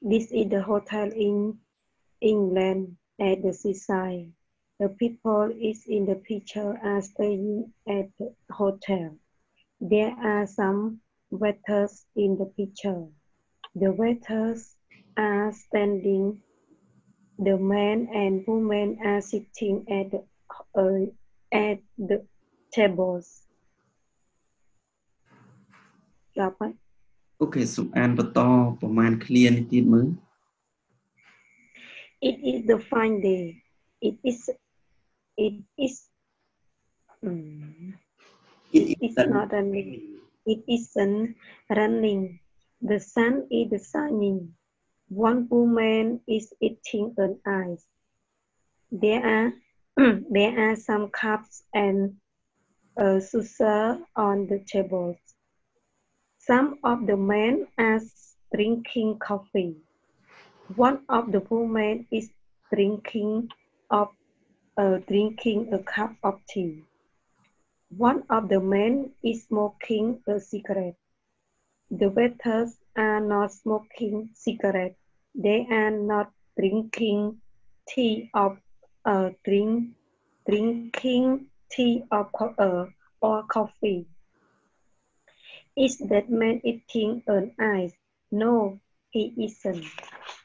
This is the hotel in England at the seaside. The people is in the picture are staying at the hotel. There are some waiters in the picture. The waiters are standing. The man and woman are sitting at the tables. ចប់ហើយអូខេសូមអានបន្តប្រមាណ clear នេះទៀតមើល It is the fine day. It is not running. It isn't running. The sun is shining. One woman is eating an ice. There are some cups and a saucer on the tables. Some of the men are drinking coffee. One of the women is drinking a cup of tea. One of the men is smoking a cigarette. The waiters are not smoking cigarettes. They are not drinking tea or coffee. Is that man eating an ice? No, he isn't.